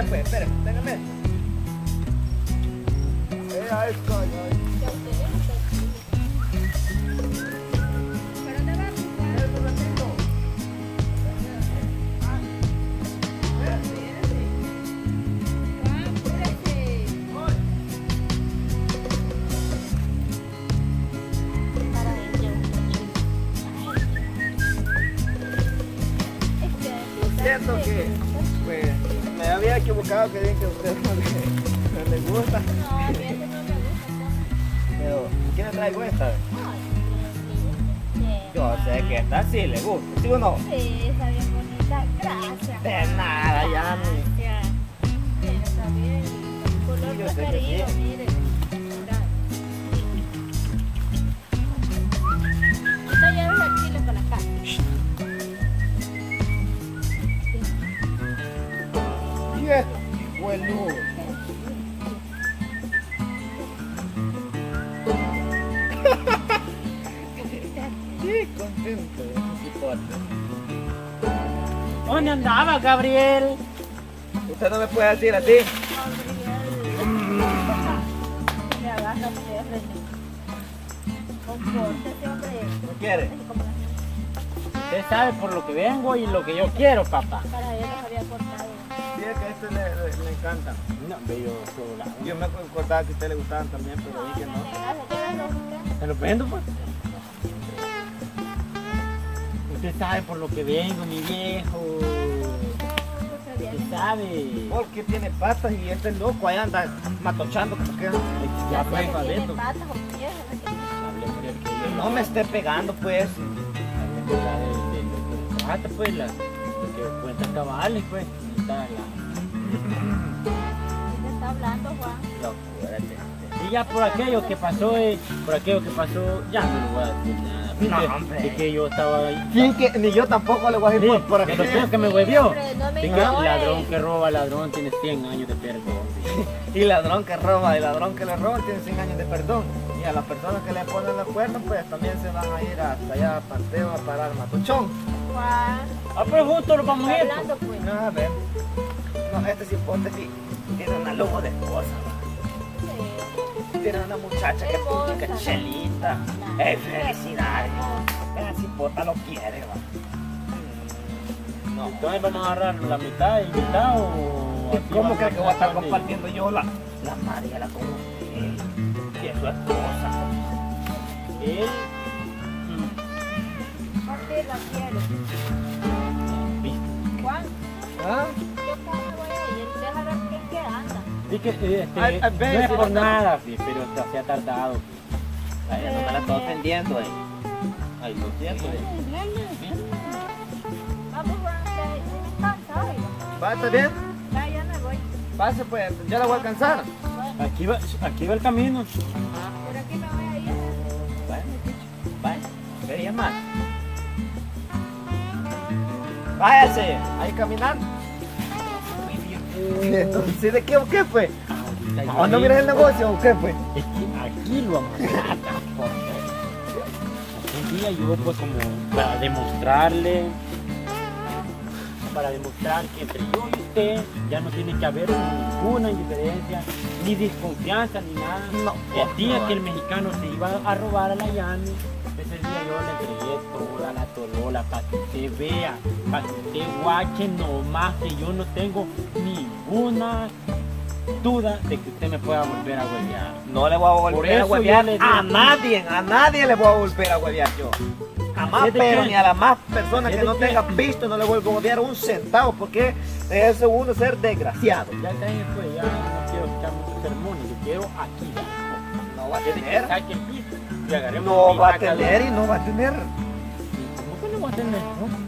Vaya pues, espere, téngame. Ahí está, ahí. Siento que pues me había equivocado, que bien que a usted no le gusta. No, a mí ese no me gusta. Pero, ¿quién le traigo esta? Ay, sí. Yo sé que esta sí le gusta, ¿sí o no? Sí, está bien bonita. Gracias. De nada, ya ni. Gracias. Mira, está bien. Color Yo sé que preferido, sí. mire. Mira. Esta ya es el chile para la casa. Y esto, bueno. Sí, contento, ¿Dónde andaba, Gabriel? usted no me puede decir así. Le agarra usted, René. Compórtese, hombre. ¿No quiere? Usted sabe por lo que vengo y lo que yo quiero, papá. Para él los había cortado. Sí, es que a este le encantan. No, bello solo. Yo me acordaba que a usted le gustaban también, pero vi que no. Gracias, llévalo usted. ¿Se lo vendo, pues? Usted sabe por lo que vengo, mi viejo. Usted sabe. Porque tiene patas y este loco ahí anda matochando como que. Ya fue, Tiene Pablito. patas o pies. Hablé por el que yo No me esté pegando pues. Trata, pues, lo que cuentas cabales, pues. Está la... ¿Quién está hablando, Juan? Y ya por aquello que pasó, ya no le voy a decir nada. Fíjate, No, hombre. es que yo estaba ahí. Sí, que ni yo tampoco le voy a decir por aquí. Pero que me huevió. Hombre, no me Dice, ignores. ladrón que roba, ladrón tiene 100 años de perdón. Y ladrón que roba y ladrón que le roba tiene 100 años de perdón. Y a las personas que le ponen los cuernos, pues también se van a ir hasta allá a Panteo a parar matuchón. Juan, Ah, pero justo lo vamos a está ir. hablando, pues. No, a ver. No, este sí ponte sí. Tiene una lujo de esposa. Sí. Tiene una muchacha que Hermosa. es chelita. Felicidades. Esa cipota lo quiere, va. No. Entonces vamos a agarrar la mitad y mitad o... así ¿Cómo vamos crees que voy a estar repartir? compartiendo yo la Mariela con usted? Y es su esposa. Él... ¿Dónde la quieres? ¿Viste? Juan, ¿Ah? yo cómo me voy a ir. Deja ver quién que anda. Sí que Ay, no es veces por no- nada, sí, pero se ha tardado. Ay, no me la estoy ofendiendo, Ay, lo siento, Vamos, Juan, que me cansa, oiga. ¿Va, está bien? Ya me voy. Pase, pues, ya la voy a alcanzar. Bueno, Aquí va el camino. por aquí me voy a ir. Vaya, vería más. Váyase, ahí caminando. Entonces, ¿de qué o qué fue? ¿O no miras el negocio o qué fue? Es que aquí lo vamos a hacer. Un día yo pues como para demostrar que entre yo y usted ya no tiene que haber ninguna indiferencia, ni desconfianza, ni nada. No. El día que el mexicano se iba a robar a la Yami, ese día yo le entregué toda la tolola para que usted vea, para que usted guache nomás que yo no tengo ninguna duda de que usted me pueda volver a huevear. No le voy a Por volver a eso huevear yo le a digo- nadie le voy a volver a huevear yo. Jamás, ¿Fíjate pero qué? ni a la más persona que ¿Fíjate no qué? tenga visto no le vuelvo a huevear un centavo, porque es uno ser desgraciado. Ya caen pues, ya no quiero escuchar muchos sermones, yo quiero aquí ya. No va a Quiere que tener, saque el piso y agarremos no mi va a vaca tener y no va a tener. ¿Cómo que no va a tener?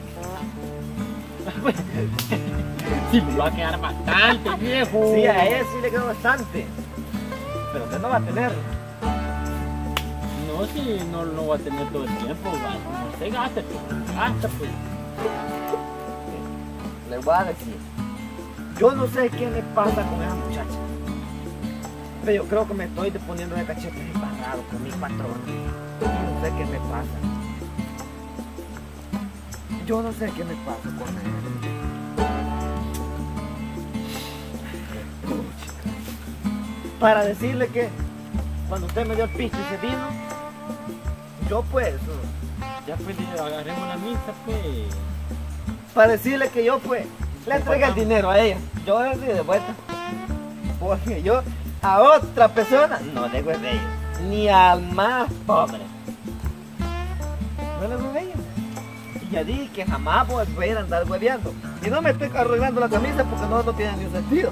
¿No? Sí, me va a quedar bastante, viejo. Sí, a él sí le quedó bastante, pero usted no va a tener. No, si no lo va a tener todo el tiempo, va. No se gasta, pues. Gasta, pues. Le voy a decir, yo no sé qué le pasa con esa muchacha, pero yo creo que me estoy poniendo de cachetes embarrado con mi patrón. Yo no sé qué me pasa. Yo no sé qué me pasa con él. para decirle que cuando usted me dio el pisto y se vino, yo pues, Ya pues agarremos la misa, pues. para decirle que yo pues le entregué el dinero a ella. Yo le di de vuelta. Porque yo a otra persona no le doy de ella. Ni al más pobre. No le doy de ella. Y ya dije que jamás voy a ir a andar hueveando. Y no me estoy arreglando la camisa porque no tiene ni un sentido.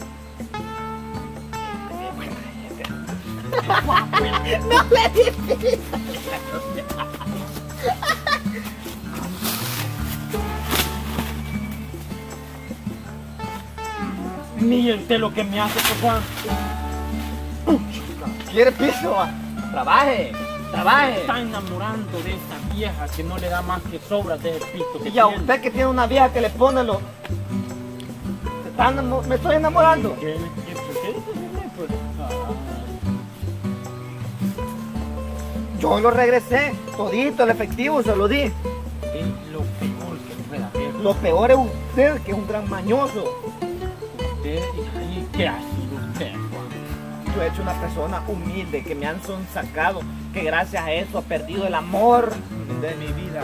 No le dije. Mire usted lo que me hace, pues, Juan. ¿Quiere piso? Va? Trabaje, trabaje. Está enamorando de esa vieja que no le da más que sobras de ese pisto que Y a tiene. usted que tiene una vieja que le pone lo... Me estoy enamorando. ¿Qué dice? Pues, Yo lo regresé, todito el efectivo se lo di. es lo peor que puede haber. Lo peor es usted, que es un gran mañoso. Usted, ¿y qué ha sido usted, Juan? Yo he hecho una persona humilde, que me han sonsacado, que gracias a eso ha perdido el amor de mi vida.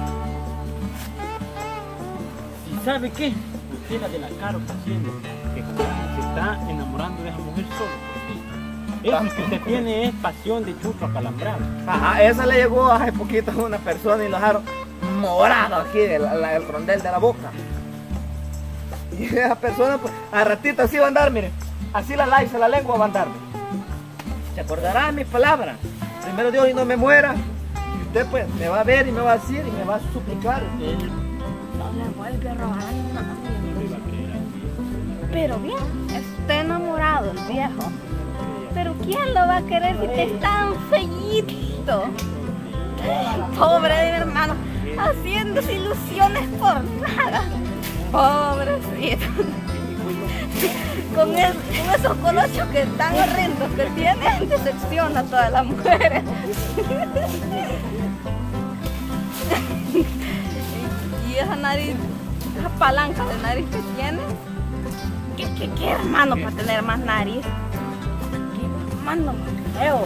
¿Y sabe qué? Usted la de la cara está haciendo que se está enamorando de esa mujer solo. Eso que usted tiene es pasión de chucho acalambrado. Ajá, esa le llegó hace poquito a una persona y lo dejaron morado aquí, el rondel de la boca. Y esa persona, pues, a ratito así va a andar, mire. Así la lengua va a andar. Se acordará de mis palabras. Primero Dios y no me muera. Y usted, pues, me va a ver y me va a decir y me va a suplicar. Él No le vuelve a robar a nadie. no iba a creer así. Pero bien, está enamorado el viejo. Pero ¿quién lo va a querer si es tan feíto? Pobre de mi hermano, haciéndose ilusiones por nada. Pobrecito. Con esos colochos que tan horrendos que tiene, decepciona a todas las mujeres. Y esa nariz, esa palanca de nariz que tiene, ¿qué hermano para tener más nariz? ¿Qué hermano más feo?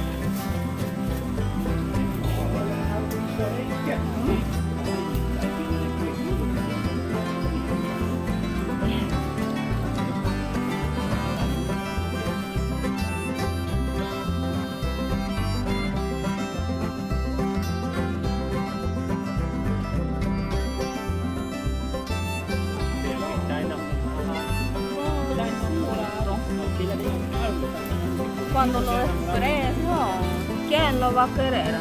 Cuando lo expreso, ¿quién lo va a querer?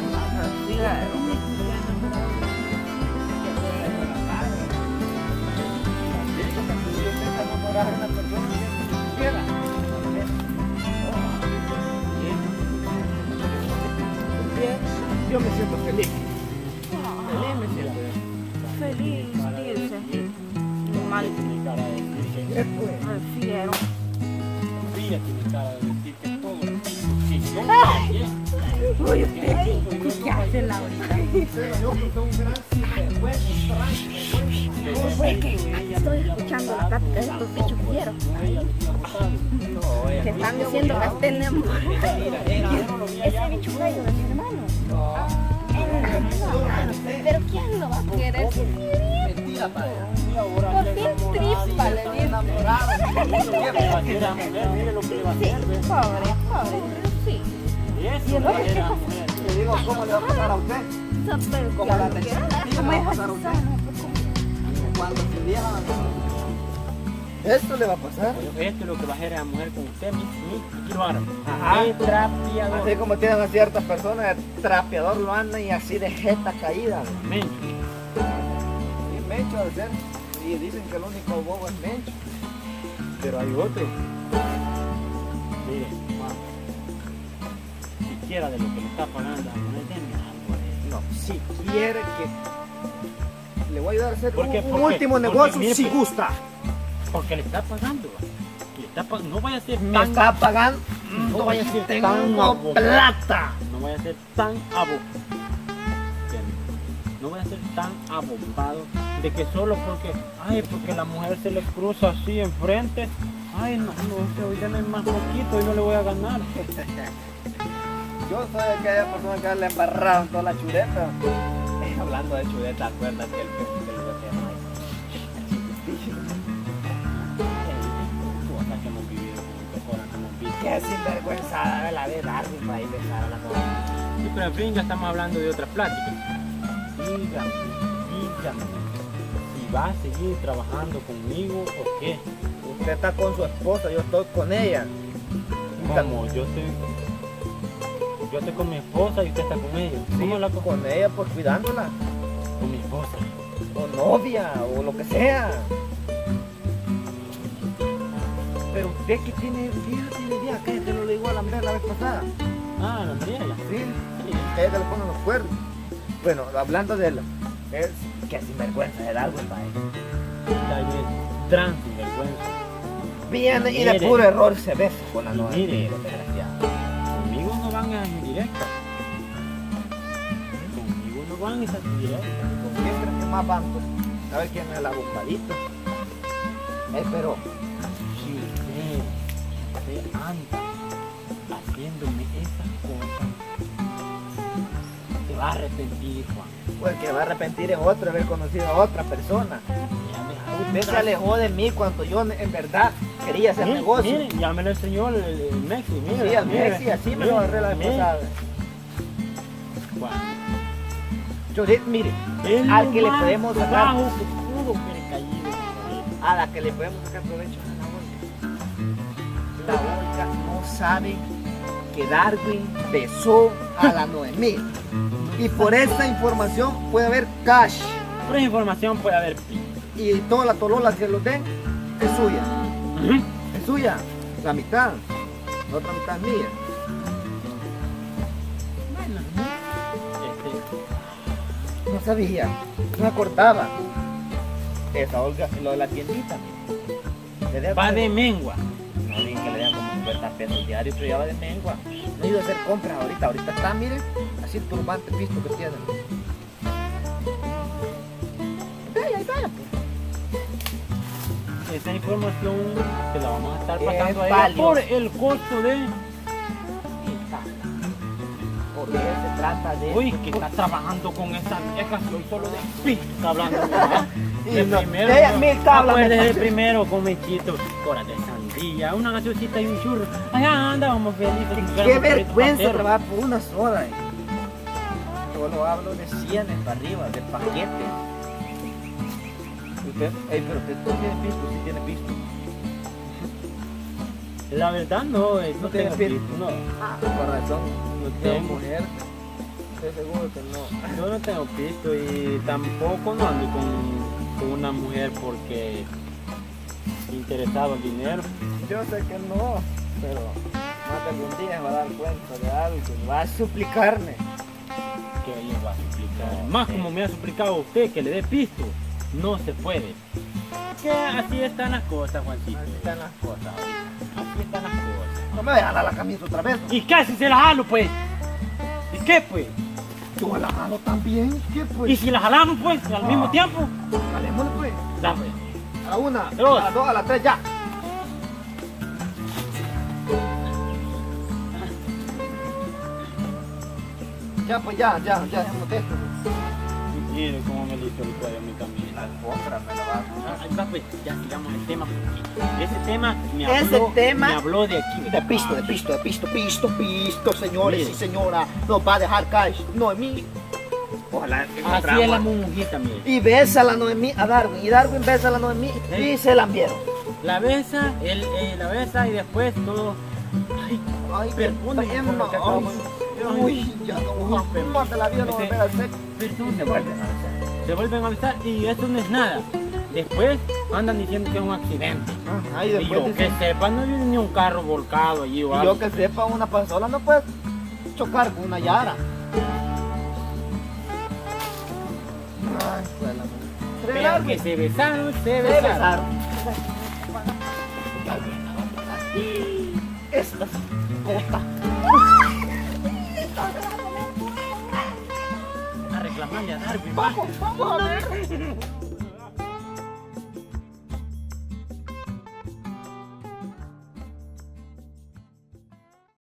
Yo me siento feliz. Feliz me siento. Feliz, dice. Mal, prefiero. Fíjate mi cara de decir que todo que yo Ay. Uy, ¿qué hace Laurita? Es que estoy escuchando la plática de estos bichos vieros que están diciendo que estén enamorados. Ese bicho gallo de mi hermano. Pero ¿quién lo va a querer? Por fin tripa le di enamorado. Mire lo que le va a hacer, Sí, ¿ves? pobre, sí. Y eso Y el otro, le ¿qué va a pasa? hacer. Le digo, ¿cómo le va a pasar a usted? Como la atención, ¿cómo le va a pasar a usted? Cuando se vieja, esto le va a pasar. Esto es lo que va a hacer a la mujer con usted, mi quiero Ajá. Es trapeador. Así como tienen a ciertas personas, el trapeador lo andan y así de jeta caída. Mencho. Y Mencho al ser, y dicen que el único bobo es Mencho. Pero hay otro. Mire, Juan, siquiera de lo que le está pagando a la mujer, denme algo. No, si quiere que le voy a ayudar a hacer ¿Por qué? un ¿Por qué? último Porque negocio mire, si pues, gusta. Porque le está pagando. Le está no vaya a ser Me tan está pagando, no vaya a ser tan tengo abogado. plata. No vaya a ser tan abogado. No vaya a a ser tan abombados de que solo porque la mujer se le cruza así enfrente, ay no, hoy deme más poquito y no le voy a ganar. Yo soy aquella persona que le embarraron toda la chuleta. Hablando de chuleta, acuérdate que el que le llama cosas que hemos vivido juntos, cosas que hemos visto. Qué sinvergüenzada de la de Darwin para ir a besar a la novia. Sí, pero en fin, ya estamos hablando de otra plática. Dígame, si va a seguir trabajando conmigo o qué. Usted está con su esposa, yo estoy con ella. Como yo estoy con mi esposa y usted está con ella. Sí, ¿Cómo la con ella por cuidándola. con mi esposa? O novia, o lo que sea. Pero usted que tiene día, que te lo digo a la mujer la vez pasada. Ah, la Mariela. Sí, ella le pone los cuernos. Bueno, hablando de él, es que sinvergüenza de Darwin para ella. Tal vez trans sinvergüenza. Viene y de Mire. puro error se besa con la Y novia. mire. Desgraciado. Conmigo no van a indirectas. Conmigo no van esas indirectas. ¿Con quién crees que más van? Pues? A ver quién es el abombadito. Pero Si usted anda haciéndome esas cosas, se va a arrepentir, Juan. pues que va a arrepentir es otro haber conocido a otra persona. Usted se alejó de mí cuando yo en verdad quería hacer negocio. Miren, ya me lo enseñó el Mexi, mire. Sí, al Mexi, así me lo agarré la vez pasada. Juan, Yo, mire, es al lo que le más podemos sacar, bajo que pudo haber caído. a la que le podemos sacar provecho a la Olga. La Olga no sabe que Darwin besó a la Noemí. Y por esta información puede haber cash. Por esa información puede haber pi. Y toda la tolola que lo den es suya. Es suya. La mitad. La otra mitad es mía. No sabía. No me acordaba. Esa Olga, lo de la tiendita. Le dé Va de mengua. No bien que le den como 50 pesos diarios, pero ya va de mengua. No he ido a hacer compras ahorita. Ahorita está, miren, así el turbante visto que tienen. Vaya, ahí vaya, pues. Esa información se la vamos a estar Es pasando a ella valiosa. por el costo de... Porque se trata de... Uy, que está trabajando con esa vieja, soy solo de pi, está hablando. ¿verdad? Y De no, primero, de ella mil tablas. acuérdese de primero con mechito, coras de sandía, una gaseosita y un churro. Allá andábamos felices. Qué vergüenza trabajar por una soda. Yo lo hablo de 100 para arriba, de paquete. Usted, pero usted no tiene pisto, sí tiene pisto. La verdad no, no tiene tengo pisto. pisto, no. Ah, por razón, no tiene Tengo. mujer. Estoy seguro que no. Yo no tengo pisto y tampoco no ando con una mujer porque interesado en dinero. Yo sé que no, pero más de algún día me va a dar cuenta de algo, va a suplicarme. Que ella va a suplicar. Más como me ha suplicado usted que le dé pisto, no se puede. Que así están las cosas, Juancito. Así están las cosas. Así están las cosas. No me voy a jalar la camisa otra vez. Y casi se la jalo, pues. ¿Y qué, pues? Yo me la jalo también, ¿qué pues? ¿Y si la jalamos, pues, al mismo tiempo? Jalémosle pues. Ya, pues. A la una, Dos. a las dos, a las tres, ya. Ya, pues ya, hacemos esto. Mire cómo me listo el cuello mi camino. La alfombra me la va a Ahí va, pues, ya sigamos el tema. Porque ese tema me habló de aquí. De pisto, señores Mire. y señora. Nos va a dejar cash. Noemí. Ojalá Así encontramos. es la mujer también. Y besa a la Noemí a Darwin. Y Darwin besa a la Noemí y se la enviaron. La besa, él la besa y después todo. Ay, Ay, perdón, uy, ya no, más de la vida no volver al sexo. perdón, Se vuelven a besar. se vuelven a besar y eso no es nada. Después andan diciendo que es un accidente. Ay, Y después yo dicen, que sepa, no viene ni un carro volcado allí o y algo. yo que sepa, una pasola no puede chocar con una yara. Ay, pues la Pero Darwin. que se besaron, se Se besaron. besaron. Ya viene a besar. Esta, ¿cómo está? A reclamarle a Darwin. hablar, güey. Va. Vamos a ver.